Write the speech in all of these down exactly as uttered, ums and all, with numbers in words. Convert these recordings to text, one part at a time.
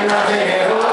nothing at all.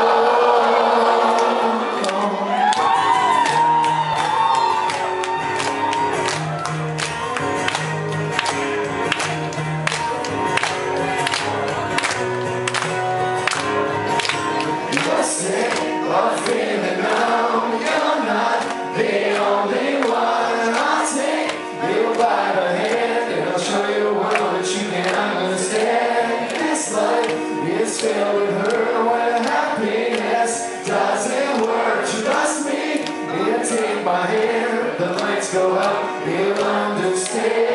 You're sick of feeling numb. You're not the only one. I'll take you by the hand and I'll show you a world that you can understand. This life is filled with hurt where happiness doesn't work. Trust me, you take my hand, the lights go up, you'll understand.